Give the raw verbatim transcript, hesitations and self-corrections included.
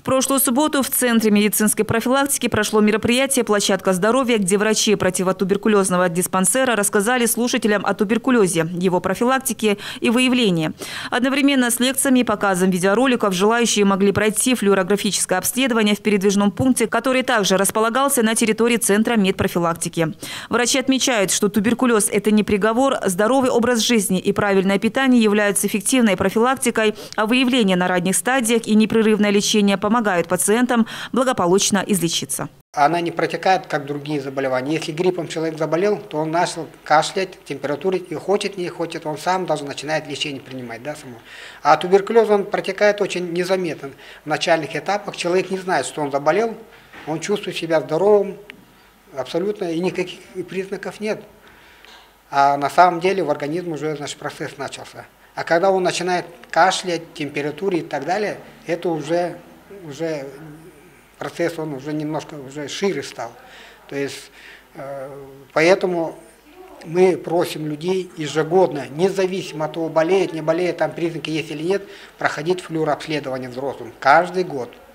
прошлую субботу в Центре медицинской профилактики прошло мероприятие «Площадка здоровья», где врачи противотуберкулезного диспансера рассказали слушателям о туберкулезе, его профилактике и выявлении. Одновременно с лекциями и показом видеороликов желающие могли пройти флюорографическое обследование в передвижном пункте, который также располагался на территории Центра медпрофилактики. Врачи отмечают, что туберкулез – это не приговор, здоровый образ жизни и правильное питание являются эффективной профилактикой, а выявление на ранних стадиях и непрерывное лечение помогают пациентам благополучно излечиться. Она не протекает, как другие заболевания. Если гриппом человек заболел, то он начал кашлять, температуру, и хочет, не хочет, он сам даже начинает лечение принимать. Да, само. А туберкулез он протекает очень незаметно. В начальных этапах человек не знает, что он заболел, он чувствует себя здоровым, абсолютно, и никаких признаков нет. А на самом деле в организме уже, значит, процесс начался. А когда он начинает кашлять, температуру и так далее, это уже, уже процесс, он уже немножко уже шире стал. То есть, э, поэтому мы просим людей ежегодно, независимо от того, болеет, не болеет, там признаки есть или нет, проходить флюорообследование взрослым каждый год.